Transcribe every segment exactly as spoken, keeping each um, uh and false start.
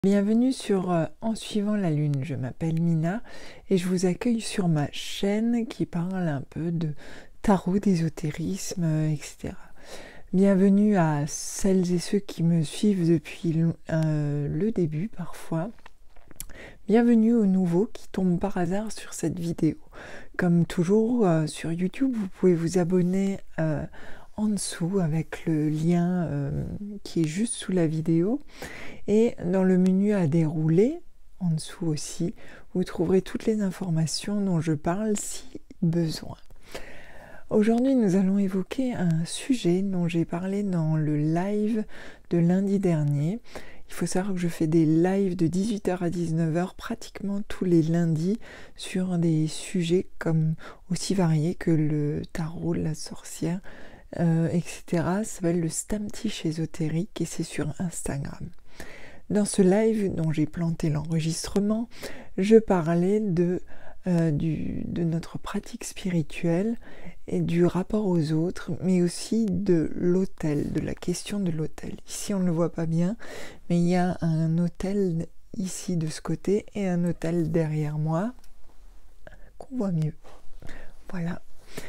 Bienvenue sur euh, En suivant la lune, je m'appelle Mina et je vous accueille sur ma chaîne qui parle un peu de tarot, d'ésotérisme, euh, et cetera. Bienvenue à celles et ceux qui me suivent depuis euh, le début parfois. Bienvenue aux nouveaux qui tombent par hasard sur cette vidéo. Comme toujours euh, sur YouTube, vous pouvez vous abonner euh, en dessous avec le lien euh, qui est juste sous la vidéo. Et dans le menu à dérouler, en dessous aussi, vous trouverez toutes les informations dont je parle si besoin. Aujourd'hui, nous allons évoquer un sujet dont j'ai parlé dans le live de lundi dernier. Il faut savoir que je fais des lives de dix-huit heures à dix-neuf heures pratiquement tous les lundis sur des sujets comme aussi variés que le tarot, la sorcière, euh, et cetera. Ça s'appelle le Stammtisch ésotérique et c'est sur Instagram. Dans ce live dont j'ai planté l'enregistrement, je parlais de, euh, du, de notre pratique spirituelle et du rapport aux autres, mais aussi de l'autel, de la question de l'autel. Ici, on ne le voit pas bien, mais il y a un autel ici de ce côté et un autel derrière moi qu'on voit mieux. Voilà.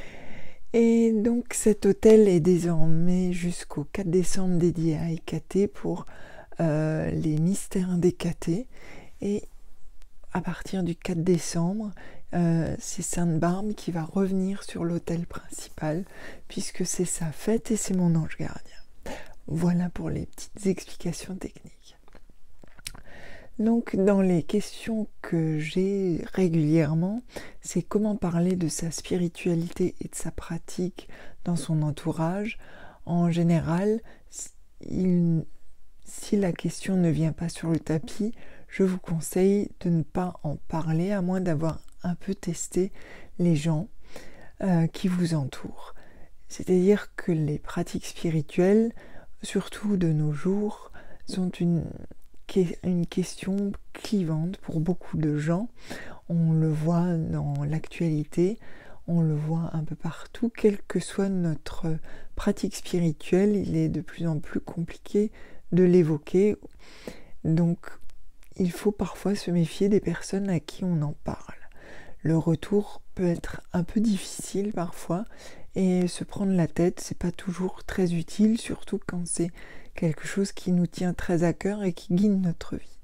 Et donc cet autel est désormais jusqu'au quatre décembre dédié à Hécaté pour Euh, les mystères d'Hécaté, et à partir du quatre décembre euh, c'est Sainte Barbe qui va revenir sur l'autel principal puisque c'est sa fête et c'est mon ange gardien. Voilà pour les petites explications techniques. Donc dans les questions que j'ai régulièrement, c'est comment parler de sa spiritualité et de sa pratique dans son entourage. En général, il Si la question ne vient pas sur le tapis, je vous conseille de ne pas en parler, à moins d'avoir un peu testé les gens euh, qui vous entourent. C'est-à-dire que les pratiques spirituelles, surtout de nos jours, sont une, une question clivante pour beaucoup de gens. On le voit dans l'actualité, on le voit un peu partout. Quelle que soit notre pratique spirituelle, il est de plus en plus compliqué de l'évoquer, donc il faut parfois se méfier des personnes à qui on en parle. Le retour peut être un peu difficile parfois et se prendre la tête, c'est pas toujours très utile, surtout quand c'est quelque chose qui nous tient très à cœur et qui guide notre vie.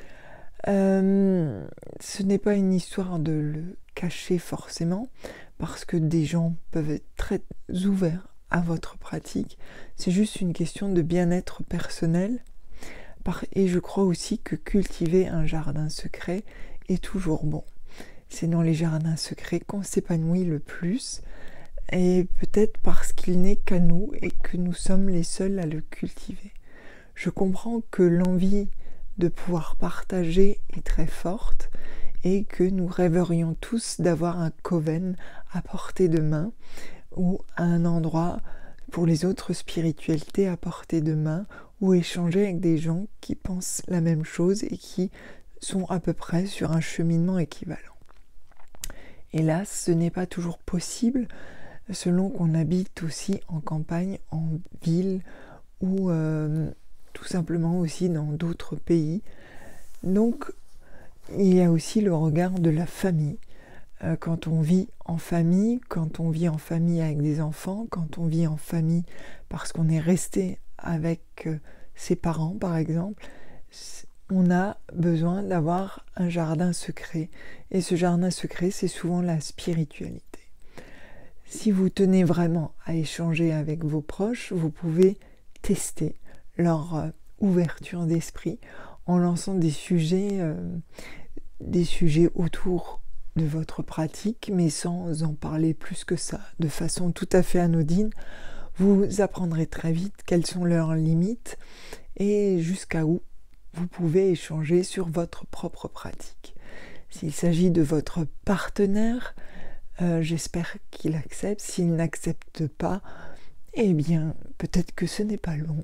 Euh, ce n'est pas une histoire de le cacher forcément, parce que des gens peuvent être très ouverts à votre pratique, c'est juste une question de bien-être personnel, et je crois aussi que cultiver un jardin secret est toujours bon. C'est dans les jardins secrets qu'on s'épanouit le plus, et peut-être parce qu'il n'est qu'à nous et que nous sommes les seuls à le cultiver. Je comprends que l'envie de pouvoir partager est très forte et que nous rêverions tous d'avoir un coven à portée de main, ou à un endroit pour les autres spiritualités à portée de main, ou échanger avec des gens qui pensent la même chose et qui sont à peu près sur un cheminement équivalent. Hélas, ce n'est pas toujours possible, selon qu'on habite aussi en campagne, en ville, ou euh, tout simplement aussi dans d'autres pays. Donc, il y a aussi le regard de la famille. Quand on vit en famille, quand on vit en famille avec des enfants, quand on vit en famille parce qu'on est resté avec ses parents par exemple, on a besoin d'avoir un jardin secret. Et ce jardin secret, c'est souvent la spiritualité. Si vous tenez vraiment à échanger avec vos proches, vous pouvez tester leur ouverture d'esprit en lançant des sujets, euh, des sujets autour de votre pratique, mais sans en parler plus que ça, de façon tout à fait anodine. Vous apprendrez très vite quelles sont leurs limites et jusqu'à où vous pouvez échanger sur votre propre pratique. S'il s'agit de votre partenaire, euh, j'espère qu'il accepte. S'il n'accepte pas, eh bien, peut-être que ce n'est pas long.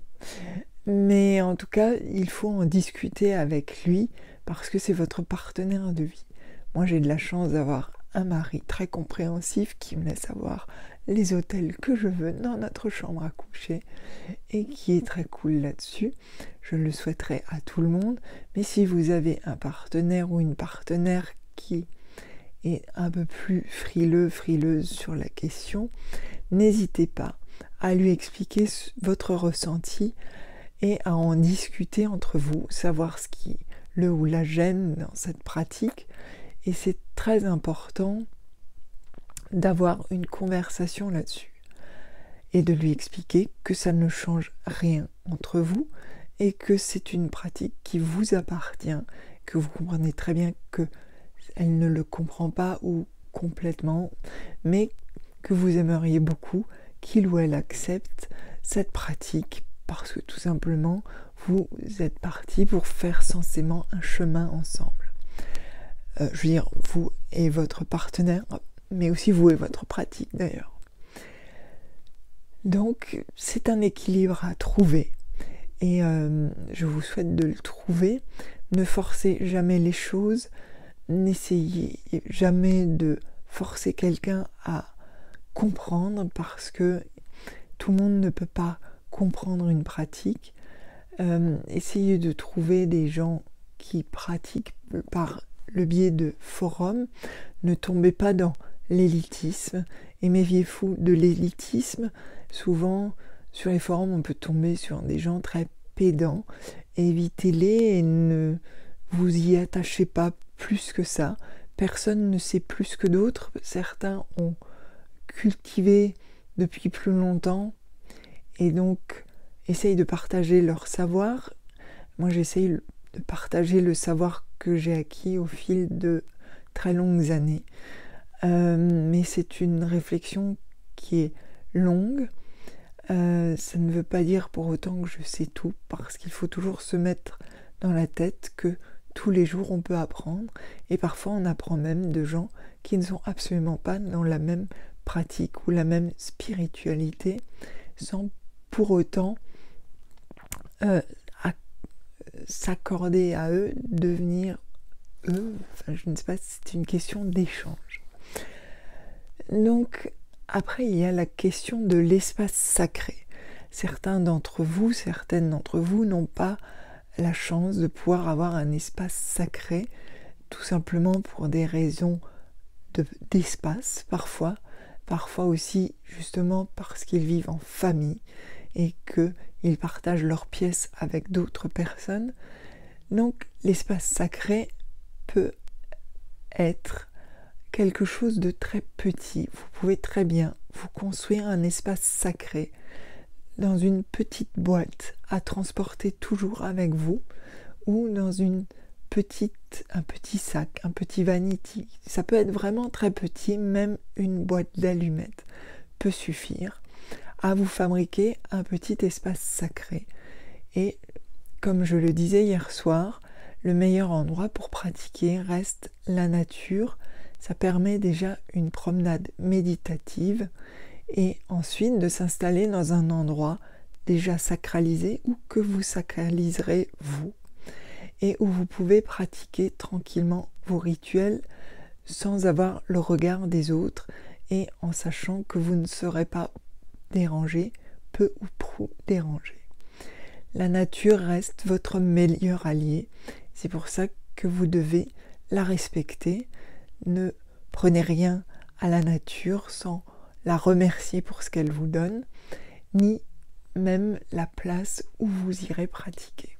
Mais en tout cas, il faut en discuter avec lui parce que c'est votre partenaire de vie. Moi, j'ai de la chance d'avoir un mari très compréhensif qui me laisse avoir les hôtels que je veux dans notre chambre à coucher et qui est très cool là-dessus. Je le souhaiterais à tout le monde, mais si vous avez un partenaire ou une partenaire qui est un peu plus frileux, frileuse sur la question, n'hésitez pas à lui expliquer votre ressenti et à en discuter entre vous, savoir ce qui le ou la gêne dans cette pratique. Et c'est très important d'avoir une conversation là-dessus et de lui expliquer que ça ne change rien entre vous et que c'est une pratique qui vous appartient, que vous comprenez très bien qu'elle ne le comprend pas ou complètement, mais que vous aimeriez beaucoup qu'il ou elle accepte cette pratique parce que tout simplement vous êtes partis pour faire censément un chemin ensemble. Euh, je veux dire, vous et votre partenaire, mais aussi vous et votre pratique d'ailleurs. Donc c'est un équilibre à trouver et euh, je vous souhaite de le trouver. Ne forcez jamais les choses, n'essayez jamais de forcer quelqu'un à comprendre parce que tout le monde ne peut pas comprendre une pratique. Euh, essayez de trouver des gens qui pratiquent par le biais de forums. Ne tombez pas dans l'élitisme et méfiez-vous de l'élitisme. Souvent sur les forums on peut tomber sur des gens très pédants. Évitez-les et ne vous y attachez pas plus que ça. Personne ne sait plus que d'autres. Certains ont cultivé depuis plus longtemps et donc essayent de partager leur savoir. Moi j'essaye de partager le savoir que j'ai acquis au fil de très longues années. Euh, mais c'est une réflexion qui est longue. Euh, ça ne veut pas dire pour autant que je sais tout, parce qu'il faut toujours se mettre dans la tête que tous les jours on peut apprendre, et parfois on apprend même de gens qui ne sont absolument pas dans la même pratique ou la même spiritualité, sans pour autant euh, à, s'accorder à eux, devenir eux. Enfin, je ne sais pas si c'est une question d'échange. Donc après il y a la question de l'espace sacré. Certains d'entre vous, certaines d'entre vous n'ont pas la chance de pouvoir avoir un espace sacré, tout simplement pour des raisons de, d'espace parfois, parfois aussi justement parce qu'ils vivent en famille et qu'ils partagent leurs pièces avec d'autres personnes. Donc l'espace sacré peut être quelque chose de très petit. Vous pouvez très bien vous construire un espace sacré dans une petite boîte à transporter toujours avec vous ou dans une petite, un petit sac, un petit vanity. Ça peut être vraiment très petit, même une boîte d'allumettes peut suffire à vous fabriquer un petit espace sacré. Et comme je le disais hier soir, le meilleur endroit pour pratiquer reste la nature. Ça permet déjà une promenade méditative et ensuite de s'installer dans un endroit déjà sacralisé ou que vous sacraliserez vous et où vous pouvez pratiquer tranquillement vos rituels sans avoir le regard des autres et en sachant que vous ne serez pas dérangé, peu ou prou dérangé. La nature reste votre meilleur allié, c'est pour ça que vous devez la respecter. Ne prenez rien à la nature sans la remercier pour ce qu'elle vous donne, ni même la place où vous irez pratiquer.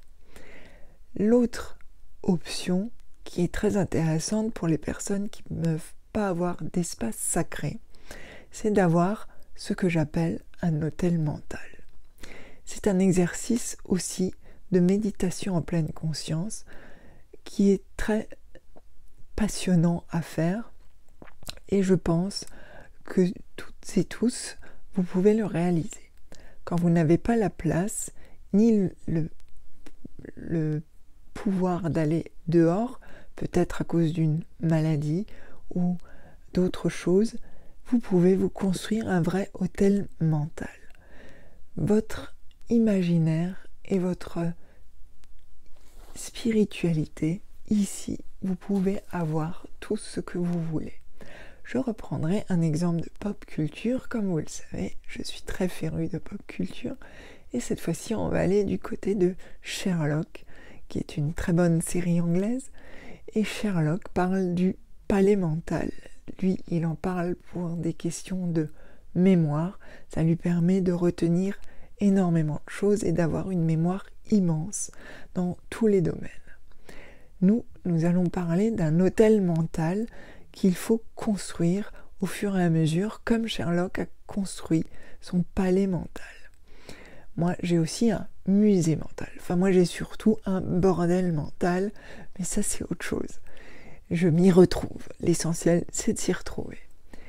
L'autre option qui est très intéressante pour les personnes qui ne peuvent pas avoir d'espace sacré, c'est d'avoir ce que j'appelle un hôtel mental. C'est un exercice aussi de méditation en pleine conscience qui est très passionnant à faire et je pense que toutes et tous vous pouvez le réaliser. Quand vous n'avez pas la place ni le, le pouvoir d'aller dehors, peut-être à cause d'une maladie ou d'autres choses, vous pouvez vous construire un vrai hôtel mental. Votre imaginaire et votre spiritualité, ici, vous pouvez avoir tout ce que vous voulez. je reprendrai un exemple de pop culture. Comme vous le savez, je suis très férue de pop culture. Et cette fois-ci, on va aller du côté de Sherlock, qui est une très bonne série anglaise. Et Sherlock parle du palais mental. Lui, il en parle pour des questions de mémoire. Ça lui permet de retenir énormément de choses et d'avoir une mémoire immense dans tous les domaines. Nous, nous allons parler d'un hôtel mental qu'il faut construire au fur et à mesure, comme Sherlock a construit son palais mental. Moi, j'ai aussi un musée mental. Enfin, moi, j'ai surtout un bordel mental, mais ça, c'est autre chose. Je m'y retrouve. L'essentiel, c'est de s'y retrouver.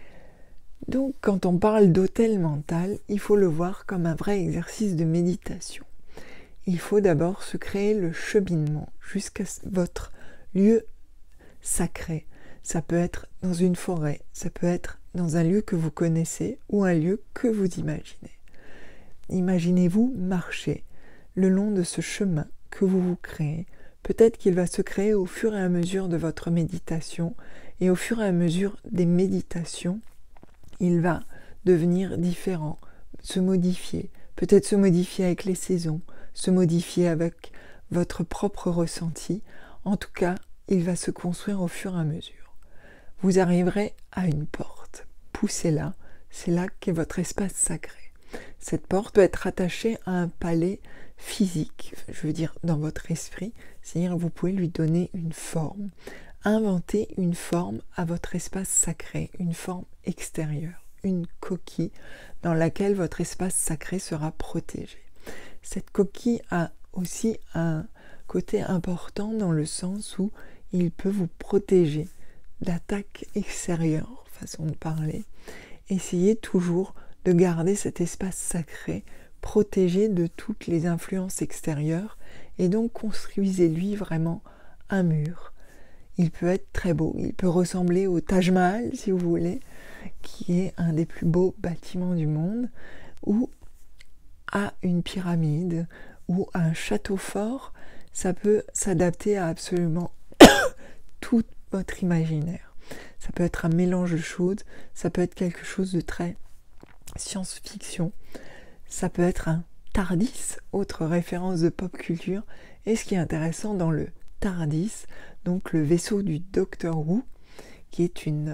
Donc, quand on parle d'hôtel mental, il faut le voir comme un vrai exercice de méditation. Il faut d'abord se créer le cheminement jusqu'à votre lieu sacré. Ça peut être dans une forêt, ça peut être dans un lieu que vous connaissez ou un lieu que vous imaginez. Imaginez-vous marcher le long de ce chemin que vous vous créez. Peut-être qu'il va se créer au fur et à mesure de votre méditation, et au fur et à mesure des méditations, il va devenir différent, se modifier, peut-être se modifier avec les saisons, se modifier avec votre propre ressenti. En tout cas, il va se construire au fur et à mesure. Vous arriverez à une porte, poussez-la, c'est là qu'est votre espace sacré. Cette porte peut être attachée à un palais physique, je veux dire dans votre esprit, c'est-à-dire que vous pouvez lui donner une forme. Inventez une forme à votre espace sacré, une forme extérieure, une coquille dans laquelle votre espace sacré sera protégé. Cette coquille a aussi un côté important dans le sens où il peut vous protéger d'attaques extérieures, façon de parler. Essayez toujours de garder cet espace sacré protégé de toutes les influences extérieures, et donc construisez-lui vraiment un mur. Il peut être très beau, il peut ressembler au Taj Mahal si vous voulez, qui est un des plus beaux bâtiments du monde, ou à une pyramide, ou à un château fort. Ça peut s'adapter à absolument tout votre imaginaire. Ça peut être un mélange de choses, ça peut être quelque chose de très science-fiction, ça peut être un TARDIS, autre référence de pop culture. Et ce qui est intéressant dans le TARDIS, donc le vaisseau du Docteur Who, qui est une...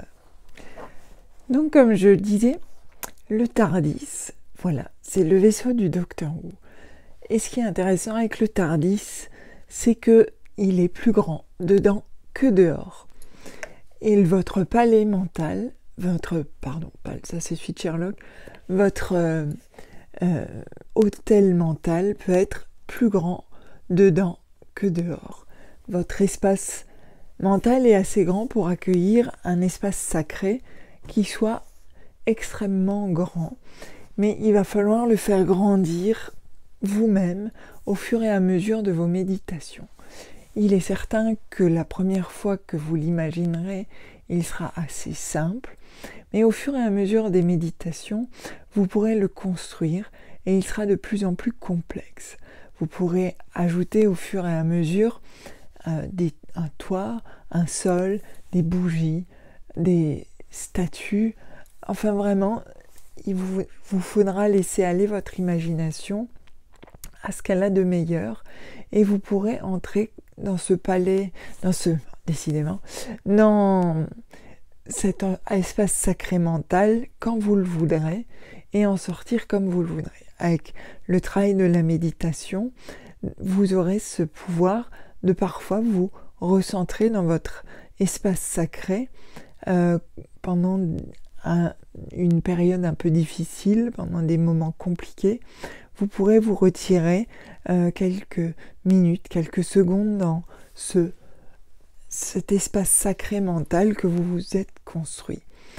Donc comme je le disais, le TARDIS, voilà, c'est le vaisseau du Docteur Who. Et ce qui est intéressant avec le TARDIS, c'est que il est plus grand dedans que dehors. Et votre palais mental, votre, pardon, ça c'est celui de Sherlock, votre euh, euh, hôtel mental peut être plus grand dedans que dehors. Votre espace mental est assez grand pour accueillir un espace sacré qui soit extrêmement grand, mais il va falloir le faire grandir vous-même au fur et à mesure de vos méditations. Il est certain que la première fois que vous l'imaginerez, il sera assez simple, mais au fur et à mesure des méditations, vous pourrez le construire et il sera de plus en plus complexe. Vous pourrez ajouter au fur et à mesure euh, des, un toit, un sol, des bougies, des statues. Enfin vraiment, il vous, vous faudra laisser aller votre imagination à ce qu'elle a de meilleur, et vous pourrez entrer dans ce palais, dans ce, décidément, dans cet espace sacré mental quand vous le voudrez, et en sortir comme vous le voudrez. Avec le travail de la méditation, vous aurez ce pouvoir de parfois vous recentrer dans votre espace sacré euh, pendant un, une période un peu difficile, pendant des moments compliqués. Vous pourrez vous retirer euh, quelques minutes, quelques secondes dans ce, cet espace sacré mental que vous vous êtes construit,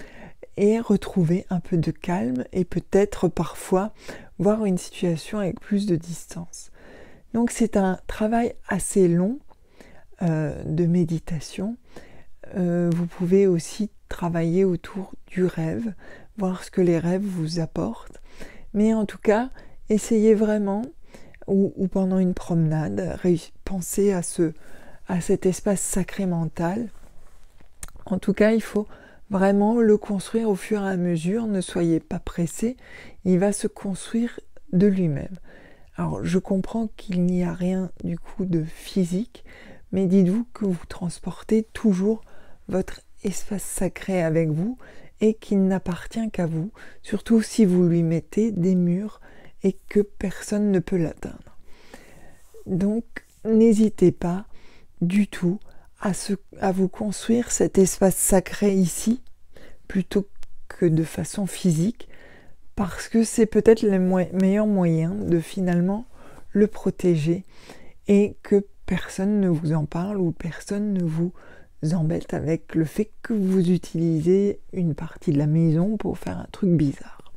et retrouver un peu de calme et peut-être parfois voir une situation avec plus de distance. Donc c'est un travail assez long euh, de méditation. Euh, vous pouvez aussi travailler autour du rêve, voir ce que les rêves vous apportent. Mais en tout cas, essayez vraiment, ou, ou pendant une promenade, pensez à, ce, à cet espace sacré mental. En tout cas, il faut vraiment le construire au fur et à mesure, ne soyez pas pressés, il va se construire de lui-même. Alors je comprends qu'il n'y a rien du coup de physique, mais dites-vous que vous transportez toujours votre espace sacré avec vous et qu'il n'appartient qu'à vous, surtout si vous lui mettez des murs et que personne ne peut l'atteindre. Donc n'hésitez pas du tout à, se, à vous construire cet espace sacré ici, plutôt que de façon physique, parce que c'est peut-être le mo- meilleur moyen de finalement le protéger et que personne ne vous en parle ou personne ne vous embête avec le fait que vous utilisez une partie de la maison pour faire un truc bizarre.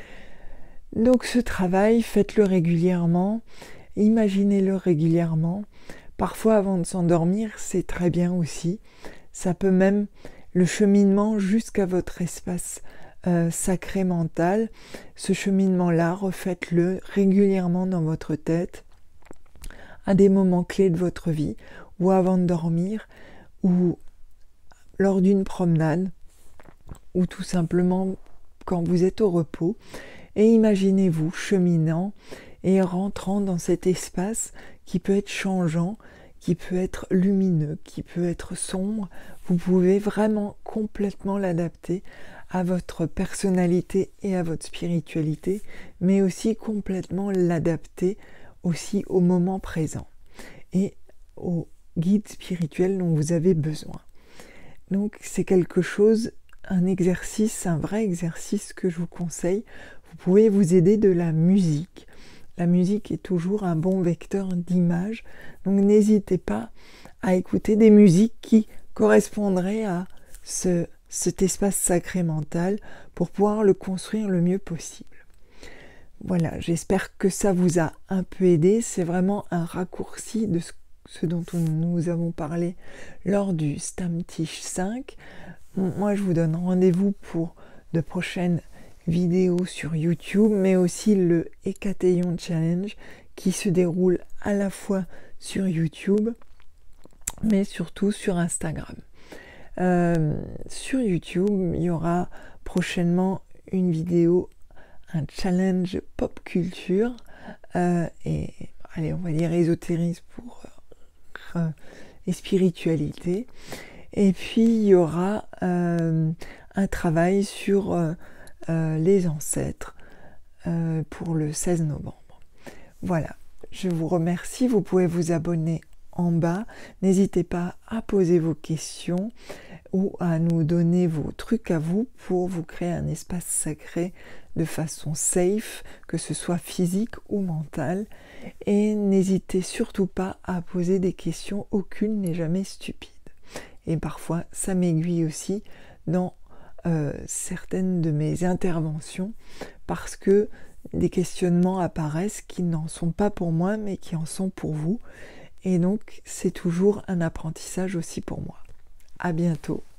Donc ce travail, faites-le régulièrement, imaginez-le régulièrement. Parfois avant de s'endormir, c'est très bien aussi. Ça peut même, le cheminement jusqu'à votre espace euh, sacré mental, ce cheminement-là, refaites-le régulièrement dans votre tête, à des moments clés de votre vie, ou avant de dormir, ou lors d'une promenade, ou tout simplement quand vous êtes au repos, et imaginez-vous cheminant et rentrant dans cet espace qui peut être changeant, qui peut être lumineux, qui peut être sombre. Vous pouvez vraiment complètement l'adapter à votre personnalité et à votre spiritualité, mais aussi complètement l'adapter aussi au moment présent et au guide spirituel dont vous avez besoin. Donc c'est quelque chose, un exercice, un vrai exercice que je vous conseille. Vous pouvez vous aider de la musique. La musique est toujours un bon vecteur d'image, donc n'hésitez pas à écouter des musiques qui correspondraient à ce, cet espace sacré mental pour pouvoir le construire le mieux possible. Voilà, j'espère que ça vous a un peu aidé. C'est vraiment un raccourci de ce, ce dont nous avons parlé lors du Stammtisch cinq. Moi, je vous donne rendez-vous pour de prochaines vidéos sur YouTube, mais aussi le Hécathéon Challenge qui se déroule à la fois sur YouTube, mais surtout sur Instagram. Euh, sur YouTube, il y aura prochainement une vidéo, un challenge pop culture euh, et allez, on va dire ésotérisme pour euh, et spiritualité. Et puis il y aura euh, un travail sur euh, euh, les ancêtres euh, pour le seize novembre. Voilà, je vous remercie. Vous pouvez vous abonner en bas. N'hésitez pas à poser vos questions ou à nous donner vos trucs à vous pour vous créer un espace sacré de façon safe, que ce soit physique ou mentale. Et n'hésitez surtout pas à poser des questions, aucune n'est jamais stupide. Et parfois, ça m'aiguille aussi dans euh, certaines de mes interventions, parce que des questionnements apparaissent qui n'en sont pas pour moi, mais qui en sont pour vous. Et donc, c'est toujours un apprentissage aussi pour moi. À bientôt.